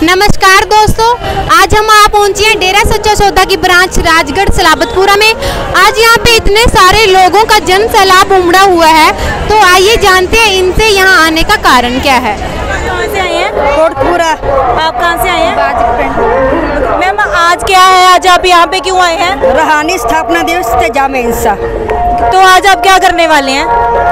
नमस्कार दोस्तों, आज हम आप पहुंचे हैं डेरा सच्चा सौदा की ब्रांच राजगढ़ सलाबतपुरा में। आज यहाँ पे इतने सारे लोगों का जन सैलाब उमड़ा हुआ है, तो आइए जानते हैं इनसे यहाँ आने का कारण क्या है। कहाँ से आए हैं? कोटपुरा। आप कहाँ से आए हैं? बाजिक। मैम आज क्या है, आज आप यहाँ पे क्यों आए हैं? रूहानी स्थापना दिवस ते जामे इंसा। तो आज आप क्या करने वाले हैं?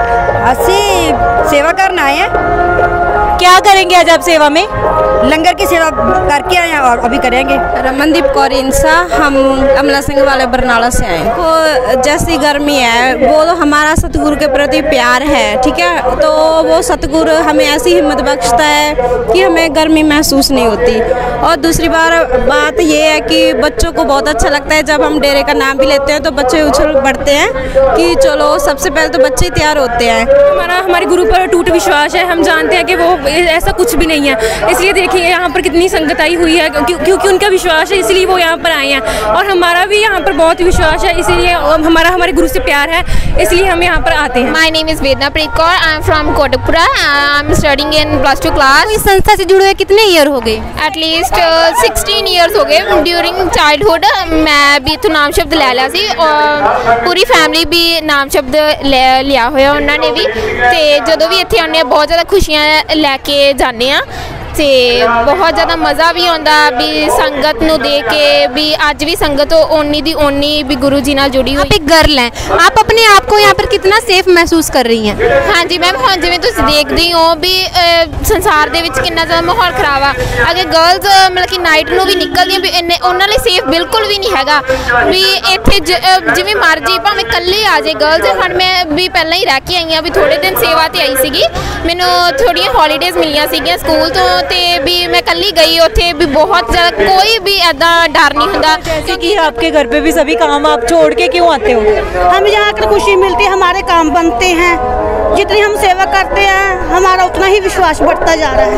असी सेवा करना आए हैं। क्या करेंगे आज आप सेवा में? लंगर की सेवा करके आए हैं और अभी करेंगे। रमनदीप कौर इंसा, हम अमला सिंह वाले बरनाला से आए। को जैसी गर्मी है वो तो हमारा सतगुरु के प्रति प्यार है, ठीक है। तो वो सतगुरु हमें ऐसी हिम्मत बख्शता है कि हमें गर्मी महसूस नहीं होती। और दूसरी बात ये है कि बच्चों को बहुत अच्छा लगता है जब हम डेरे का नाम भी लेते हैं तो बच्चे उछल पड़ते हैं कि चलो, सबसे पहले तो बच्चे तैयार होते हैं। हमारे गुरु पर टूट विश्वास है। हम जानते हैं कि वो ऐसा कुछ भी नहीं है, इसलिए देखिए यहाँ पर कितनी संगत आई हुई है, क्योंकि उनका विश्वास है इसलिए वो यहाँ पर आए हैं। और हमारा भी यहाँ पर बहुत विश्वास है, इसीलिए हमारे गुरु से प्यार है, इसलिए हम यहाँ पर आते हैं। My name is Vedna Preet Kaur, I am from Kotkapura, I am studying in +2 class. इस संस्था से जुड़े हुए कितने ईयर हो गए? एटलीस्ट 16 ईयर्स हो गए। ड्यूरिंग चाइल्डहुड मैं भी इत्थों नाम शब्द ले लिया सी और पूरी फैमिली भी नाम शब्द लिया होया उन्होंने भी। ते जदों भी इत्थे आने बहुत ज़्यादा खुशियां लैके जाने आ ते बहुत ज़्यादा मज़ा भी आता भी संगत नूं देख के भी। अज भी संगत ओनी दी ओनी भी गुरु जी नाल जुड़ी हुई। आप एक गर्ल हैं, आप अपने आप को यहाँ पर कितना सेफ महसूस कर रही हैं? हाँ जी मैम, हाँ जिवें तुसीं देखदी हो भी संसार दे विच कितना ज़्यादा माहौल खराब आ। अगर गर्ल्स मतलब कि नाइट नूं भी निकलदियां भी इन्ने उन्हां लई सेफ बिल्कुल भी नहीं हैगा भी। इत्थे जिवें मर्जी भावें कल्ली आ जाए गर्ल्स। हुण मैं भी पहलां ही रह के आई हाँ, भी थोड़े दिन सेवा ते आई सीगी, मैनूं थोड़ियां हॉलीडेज़ मिलियां सीगियां स्कूल तो ते भी मैं कल्ली गई उत्थे भी। बहुत ज़्यादा कोई भी ऐदा डर नहीं होता। क्योंकि आपके घर पे भी सभी काम आप छोड़ के क्यों आते हो? हमें यहाँ आकर खुशी मिलती है, हमारे काम बनते हैं। जितनी हम सेवा करते हैं हमारा उतना ही विश्वास बढ़ता जा रहा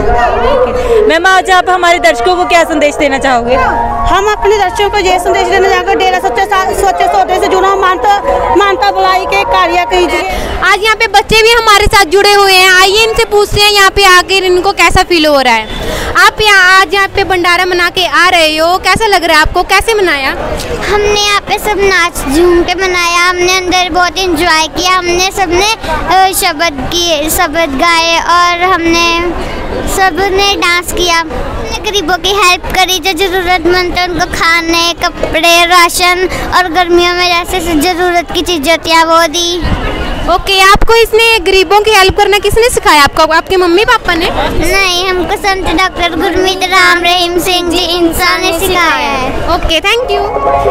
है। मैम आज आप हमारे दर्शकों को क्या संदेश देना चाहोगे? हम अपने दर्शकों को ये संदेश देना चाहेंगे, डेरा सच्चे सौदे से जुड़ा मानता बुलाई के कार्य कीजिए। आज यहाँ पे बच्चे भी हमारे साथ जुड़े हुए हैं, आइए इनसे पूछते हैं यहाँ पे आकर इनको कैसा फील हो रहा है। आप आज यहाँ पे भंडारा मना के आ रहे हो, कैसा लग रहा है आपको? कैसे मनाया? हमने यहाँ पे सब नाच झूम के मनाया, हमने अंदर बहुत इंजॉय किया, हमने सबने शब्द गाए और हमने सबने डांस किया। हमने गरीबों की हेल्प करी, जो ज़रूरतमंद थे उनको खाने, कपड़े, राशन और गर्मियों में जैसे ज़रूरत की चीज़ें होती हैं वो दी। ओके, आपको इसने गरीबों की हेल्प करना किसने सिखाया? आपको आपके मम्मी पापा ने? नहीं, हमको संत डॉक्टर गुरमीत राम रहीम सिंह जी इंसान ने सिखाया है। Okay, thank you.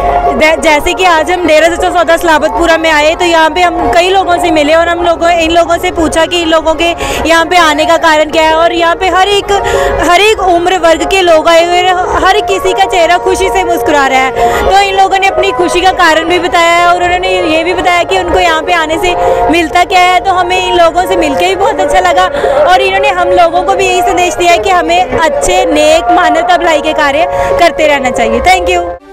जैसे कि आज हम डेरा सच्चा सौदा सलाबतपुरा में आए तो यहाँ पे हम कई लोगों से मिले और हम इन लोगों से पूछा कि इन लोगों के यहाँ पे आने का कारण क्या है। और यहाँ पे हर एक उम्र वर्ग के लोग आए हुए, हर किसी का चेहरा खुशी से मुस्कुरा रहा है। तो इन लोगों ने अपनी खुशी का कारण भी बताया है और उन्होंने ये भी बताया कि उनको यहाँ पे आने से मिलता क्या है। तो हमें इन लोगों से मिलके भी बहुत अच्छा लगा और इन्होंने हम लोगों को भी यही संदेश दिया है कि हमें अच्छे नेक मानवता भलाई के कार्य करते रहना चाहिए। Thank you.